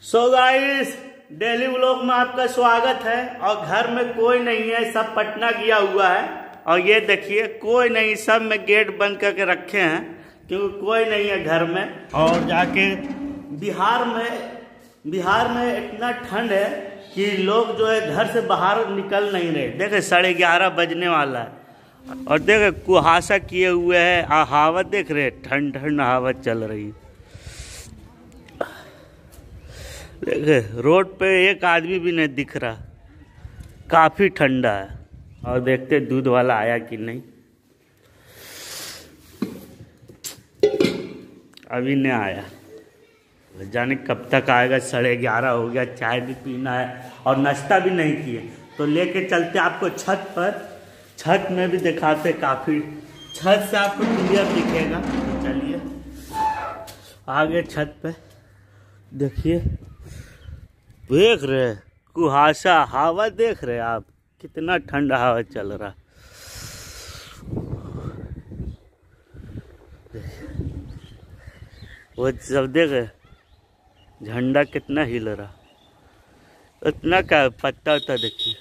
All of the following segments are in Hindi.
सो गाइस, डेली व्लॉग में आपका स्वागत है। और घर में कोई नहीं है, सब पटना गया हुआ है। और ये देखिए कोई नहीं, सब में गेट बंद करके रखे हैं क्योंकि कोई नहीं है घर में। और जाके बिहार में इतना ठंड है कि लोग जो है घर से बाहर निकल नहीं रहे। देखे 11:30 बजने वाला है और देखे कुहासा किए हुए है। हवा देख रहे, ठंड ठंड हवा चल रही है। देखे रोड पे एक आदमी भी नहीं दिख रहा, काफी ठंडा है। और देखते दूध वाला आया कि नहीं। अभी नहीं आया, जाने कब तक आएगा। 11:30 हो गया, चाय भी पीना है और नाश्ता भी नहीं किए। तो लेके चलते आपको छत पर, छत में भी दिखाते। काफी छत से आपको क्लियर दिखेगा। तो चलिए आगे छत पे देखिए, देख रहे कुहासा, हवा देख रहे आप, कितना ठंडा हवा चल रहा। वो सब देख रहे, झंडा कितना हिल रहा। इतना क्या पत्ता उत्ता देखिए,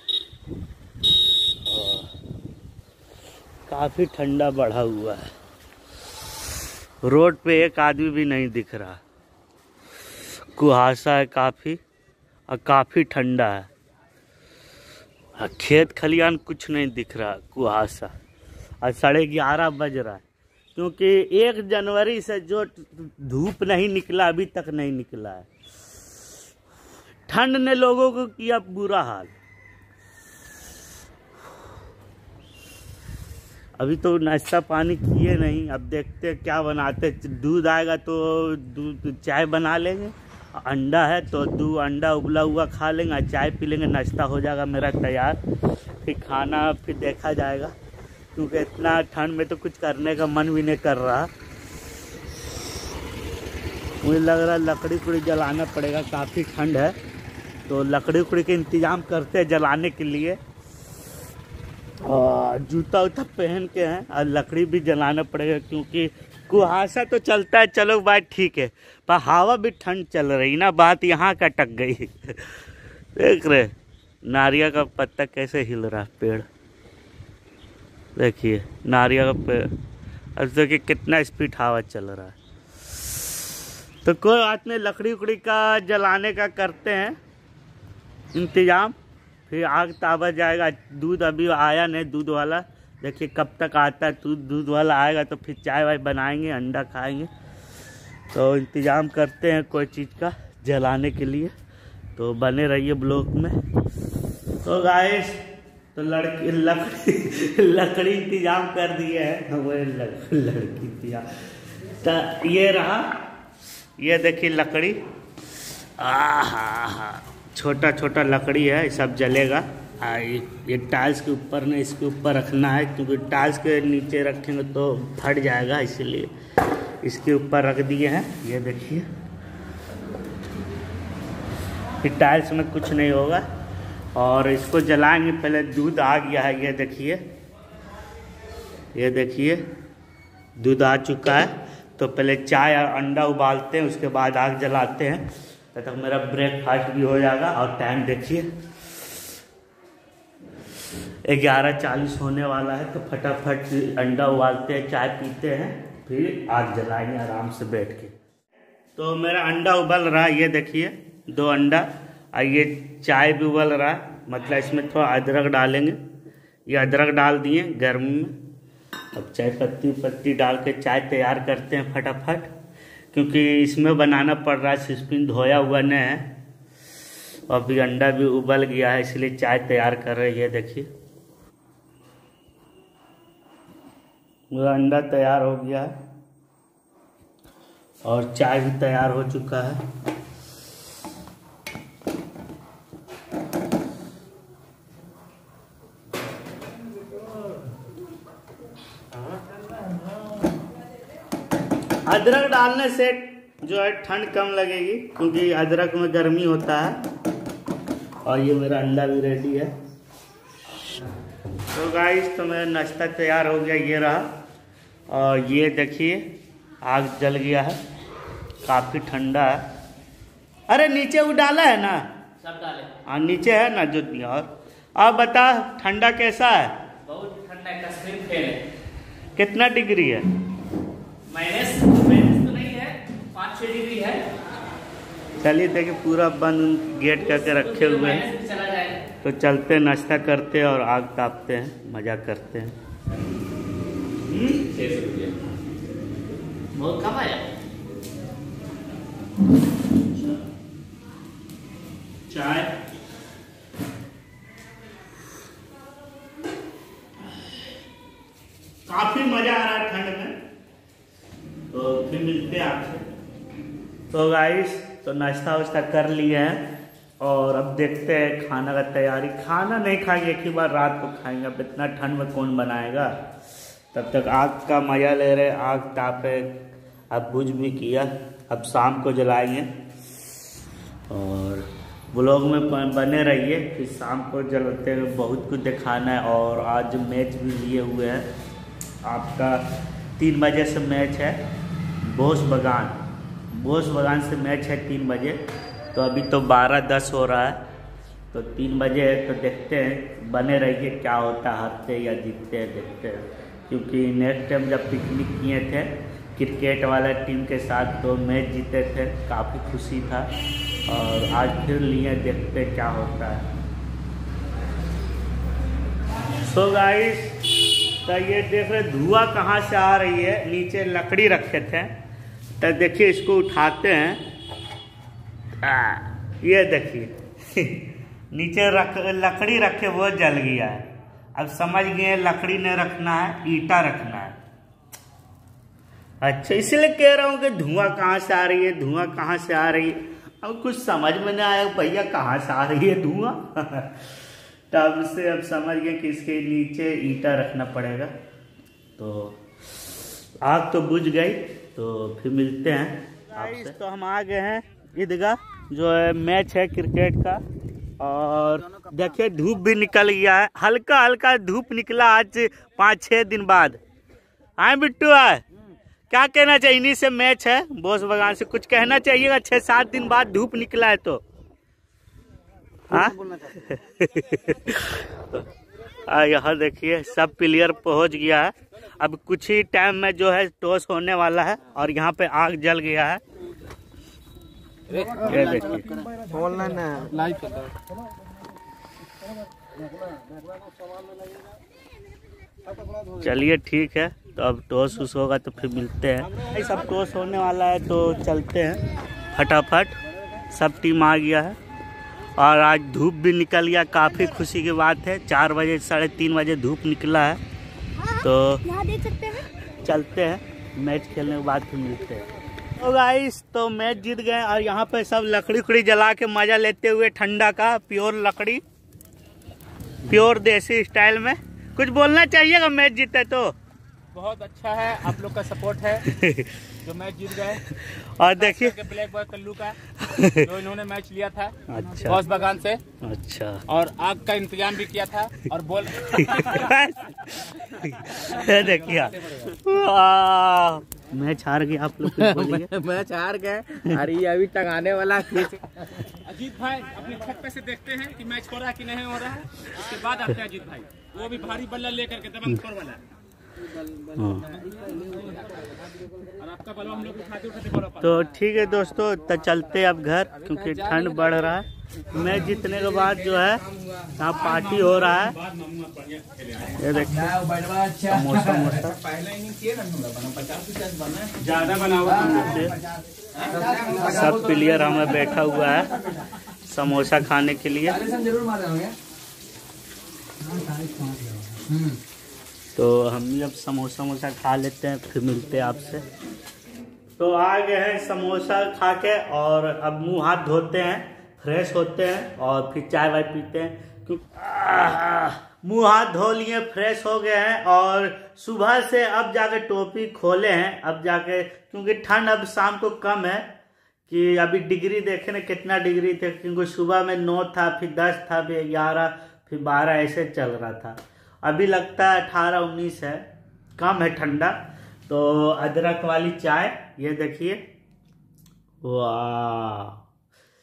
काफी ठंडा बढ़ा हुआ है। रोड पे एक आदमी भी नहीं दिख रहा, कुहासा है काफी और काफी ठंडा है। खेत खलियान कुछ नहीं दिख रहा, कुहासा। और 11:30 बज रहा है क्योंकि 1 जनवरी से जो धूप नहीं निकला, अभी तक नहीं निकला है। ठंड ने लोगों को किया बुरा हाल। अभी तो नाश्ता पानी किए नहीं, अब देखते क्या बनाते। दूध आएगा तो दूध चाय बना लेंगे। अंडा है तो 2 अंडा उबला हुआ खा लेंगे, चाय पी लेंगे, नाश्ता हो जाएगा मेरा तैयार। फिर खाना फिर देखा जाएगा क्योंकि इतना ठंड में तो कुछ करने का मन भी नहीं कर रहा। मुझे लग रहा है लकड़ी उकड़ी जलाना पड़ेगा, काफ़ी ठंड है तो लकड़ी उकड़ी के इंतज़ाम करते हैं जलाने के लिए। और जूता उता पहन के हैं और लकड़ी भी जलाना पड़ेगा क्योंकि कुहासा तो चलता है। चलो बात ठीक है, पर हवा भी ठंड चल रही ना, बात यहाँ का अटक गई। देख रहे नारियल का पत्ता कैसे हिल रहा, पेड़ देखिए, नारियल का पेड़। अब देखिए कितना स्पीड हवा चल रहा है। तो कोई बात नहीं, लकड़ी उकड़ी का जलाने का करते हैं इंतजाम। फिर आग ताबा जाएगा। दूध अभी आया नहीं, दूध वाला देखिए कब तक आता है। दूध वाला आएगा तो फिर चाय वाय बनाएंगे, अंडा खाएंगे। तो इंतज़ाम करते हैं कोई चीज़ का जलाने के लिए। तो बने रहिए ब्लॉग में। तो गाइस, तो लकड़ी इंतज़ाम कर दिए हैं। लड़की इंतजाम तो ये रहा, ये देखिए लकड़ी। हा छोटा छोटा लकड़ी है, सब जलेगा। ये टाइल्स के ऊपर नहीं, इसके ऊपर रखना है क्योंकि टाइल्स के नीचे रखेंगे तो फट जाएगा, इसीलिए इसके ऊपर रख दिए हैं। ये देखिए, फिर टाइल्स में कुछ नहीं होगा। और इसको जलाएंगे। पहले दूध आ गया है, ये देखिए दूध आ चुका है। तो पहले चाय और अंडा उबालते हैं, उसके बाद आग जलाते हैं। तब तक मेरा ब्रेकफास्ट भी हो जाएगा। और टाइम देखिए 11:40 होने वाला है। तो फटाफट अंडा उबालते हैं, चाय पीते हैं, फिर आग जलाएंगे आराम से बैठ के। तो मेरा अंडा उबल रहा है, ये देखिए 2 अंडा। और ये चाय भी उबल रहा है, मतलब इसमें थोड़ा अदरक डालेंगे। ये अदरक डाल दिए गर्मी में। अब चाय पत्ती डाल के चाय तैयार करते हैं फटाफट, क्योंकि इसमें बनाना पड़ रहा है, सिस्पिन धोया हुआ नहीं है। और अभी अंडा भी उबल गया है, इसलिए चाय तैयार कर रहे हैं। ये देखिए मेरा अंडा तैयार हो गया है और चाय भी तैयार हो चुका है। अदरक डालने से जो है ठंड कम लगेगी क्योंकि अदरक में गर्मी होता है। और ये मेरा अंडा भी रेडी है। तो गाइस, तो मेरा नाश्ता तैयार हो गया, ये रहा। और ये देखिए आग जल गया है, काफ़ी ठंडा है। अरे नीचे वो डाला है ना, सब डाले। हाँ नीचे है ना जो दिया। और अब बता ठंडा कैसा है? बहुत ठंडा है, कश्मीर फेल है। कितना डिग्री है? माइनस तो नहीं है, 5-6 डिग्री है। चलिए देखिए पूरा बंद गेट करके रखे हुए हैं। चला जाएगा तो चलते नाश्ता करते हैं और आग तापते हैं, मजा करते हैं। 600 रुपया बहुत कम आया। चाय काफी मजा आ रहा है ठंड में। तो फिर मिलते हैं आपसे। तो गाइस तो नाश्ता वाश्ता कर लिए हैं और अब देखते हैं खाना का तैयारी। खाना नहीं खाएंगे, एक ही बार रात को खाएंगे। अब इतना ठंड में कौन बनाएगा। तब तक आग का मजा ले रहे, आग तापे। अब बुझ भी किया, अब शाम को जलाएंगे। और ब्लॉग में बने रहिए, फिर शाम को जलते हुए बहुत कुछ दिखाना है। और आज मैच भी लिए हुए हैं आपका, 3 बजे से मैच है बोस बगान से मैच है 3 बजे। तो अभी तो 12:10 हो रहा है, तो 3 बजे है। तो देखते हैं, बने रहिए क्या होता है, हारते या जीतते हैं देखते हैं। क्योंकि नेक्स्ट टाइम जब पिकनिक किए थे क्रिकेट वाला टीम के साथ तो मैच जीते थे, काफ़ी खुशी था। और आज फिर लिए, देखते हैं क्या होता है। सो गाइस तो ये देख रहे धुआं कहाँ से आ रही है। नीचे लकड़ी रखे थे, तो देखिए इसको उठाते हैं। ये देखिए नीचे लकड़ी रखे वो जल गया है। अब समझ गए लकड़ी नहीं रखना है, ईटा रखना है। अच्छा इसलिए कह रहा हूँ कि धुआं कहाँ से आ रही है, धुआं कहाँ से आ रही है। अब कुछ समझ में नहीं आया भैया कहाँ से आ रही है धुआं। तब से अब समझ गए कि इसके नीचे ईटा रखना पड़ेगा। तो आग तो बुझ गई, तो फिर मिलते हैं आपसे। तो हम आ गए हैं ईदगाह, जो है मैच है क्रिकेट का। और देखिए धूप भी निकल गया है, हल्का हल्का धूप निकला आज 5-6 दिन बाद। आए बिट्टू आए, क्या कहना चाहिए? इन्हीं से मैच है बोस बगान से, कुछ कहना चाहिएगा? 6-7 दिन बाद धूप निकला है तो हाँ। यहाँ देखिए सब प्लेयर पहुंच गया है। अब कुछ ही टाइम में जो है टॉस होने वाला है और यहाँ पे आग जल गया है। ये देखिए चलिए ठीक है, तो अब टॉस उस होगा तो फिर मिलते हैं। सब टॉस होने वाला है तो चलते हैं फटाफट। सब टीम आ गया है और आज धूप भी निकल गया, काफ़ी खुशी की बात है। 4 बजे 3:30 बजे धूप निकला है। तो यहाँ देख सकते हैं, चलते हैं मैच खेलने के बाद फिर मिलते हैं। तो गाइस तो मैच जीत गए और यहाँ पे सब लकड़ी उकड़ी जला के मजा लेते हुए ठंडा का, प्योर लकड़ी, प्योर देसी स्टाइल में। कुछ बोलना चाहिएगा मैच जीते तो? बहुत अच्छा है, आप लोग का सपोर्ट है जो मैच जीत गए। और देखिए ब्लैक बॉय कल्लू का जो इन्होंने मैच लिया था अच्छा बॉस बगान से। अच्छा और आग का इंतजाम भी किया था और बोल देखिए मैच हार गए आप लोग। मैच हार गए, अरे अभी टंगाने वाला। अजीत भाई अपनी छत पे से देखते हैं कि मैच हो रहा है कि नहीं हो रहा है, उसके बाद आते हैं अजीत भाई। वो भी भारी बल्ला लेकर के दबंग स्कोर वाला। और आपका बल्ला हम लोग उठाते तो ठीक है दोस्तों, तो चलते अब घर क्योंकि ठंड बढ़ रहा है। मैच जीतने के बाद जो है यहाँ पार्टी हो रहा है। ये देखिए समोसा ज्यादा बना हुआ सब प्लेयर हमें बैठा हुआ है समोसा खाने के लिए। तो हम भी अब समोसा खा लेते हैं, फिर मिलते हैं आपसे। तो आ गए हैं समोसा खा के और अब मुंह हाथ धोते हैं, फ्रेश होते हैं और फिर चाय वाय पीते हैं। मुंह हाथ धो लिए, फ्रेश हो गए हैं और सुबह से अब जाके टोपी खोले हैं। अब जाके क्योंकि ठंड अब शाम को कम है कि अभी डिग्री देखे ना कितना डिग्री थे, क्योंकि सुबह में 9 था, फिर 10 था, फिर 11, फिर 12 ऐसे चल रहा था। अभी लगता है 18-19 है, कम है ठंडा। तो अदरक वाली चाय ये देखिए, वाह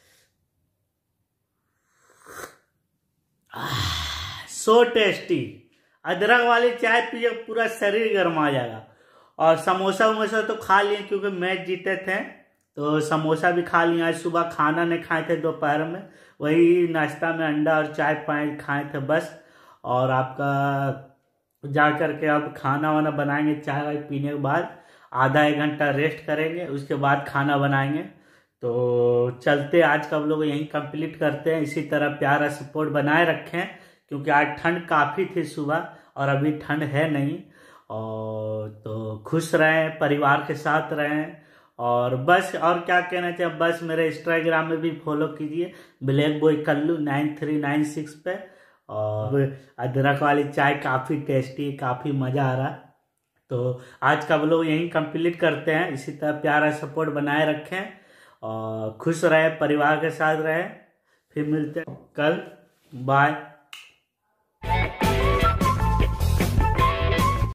सो टेस्टी। अदरक वाली चाय पिए पूरा शरीर गर्मा जाएगा। और समोसा वमोसा तो खा लिए क्योंकि मैच जीते थे, तो समोसा भी खा लिया। आज सुबह खाना नहीं खाए थे, दोपहर में वही नाश्ता में अंडा और चाय पाए खाए थे बस। और आपका जा करके अब खाना वाना बनाएंगे, चाय वाय पीने के बाद आधा 1 घंटा रेस्ट करेंगे, उसके बाद खाना बनाएंगे। तो चलते आज का व्लॉग यहीं कंप्लीट करते हैं। इसी तरह प्यारा सपोर्ट बनाए रखें क्योंकि आज ठंड काफ़ी थी सुबह और अभी ठंड है नहीं। और तो खुश रहें, परिवार के साथ रहें। और बस और क्या कहना चाहिए, बस मेरे इंस्टाग्राम में भी फॉलो कीजिए ब्लैक बॉय कल्लू 9396 पे। और अदरक वाली चाय काफ़ी टेस्टी, काफ़ी मज़ा आ रहा। तो आज का व्लॉग यहीं कंप्लीट करते हैं। इसी तरह प्यारा सपोर्ट बनाए रखें और खुश रहें, परिवार के साथ रहें। फिर मिलते हैं कल, बाय।